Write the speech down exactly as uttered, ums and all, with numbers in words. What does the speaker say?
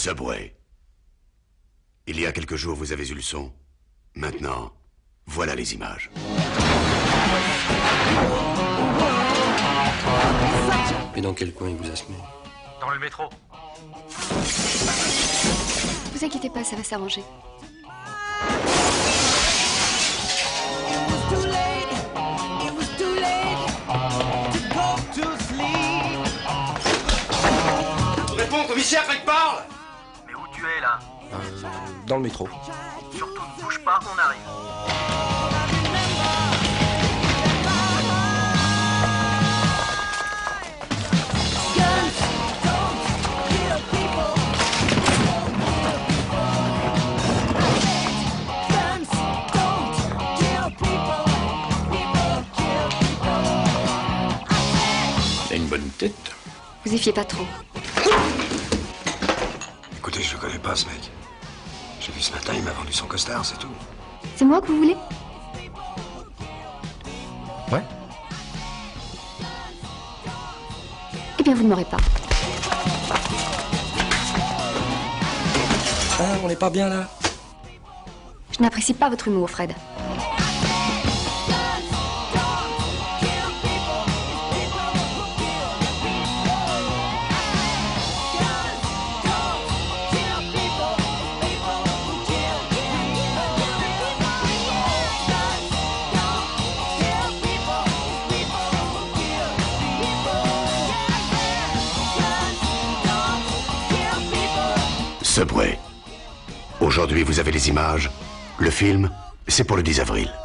Subway. Il y a quelques jours, vous avez eu le son. Maintenant, voilà les images. Et dans quel coin il vous a semé? Dans le métro. Vous inquiétez pas, ça va s'arranger. Réponds, commissaire, quand il parle. Mais où tu es, là? euh, Dans le métro. Surtout ne bouge pas, on arrive. Il a une bonne tête. Vous y fiez pas trop. Écoutez, je le connais pas, ce mec. J'ai vu ce matin, il m'a vendu son costard, c'est tout. C'est moi que vous voulez? Ouais. Eh bien, vous ne m'aurez pas. Ah, on n'est pas bien là. Je n'apprécie pas votre humour, Fred. Subway. Aujourd'hui, vous avez les images. Le film, c'est pour le dix avril.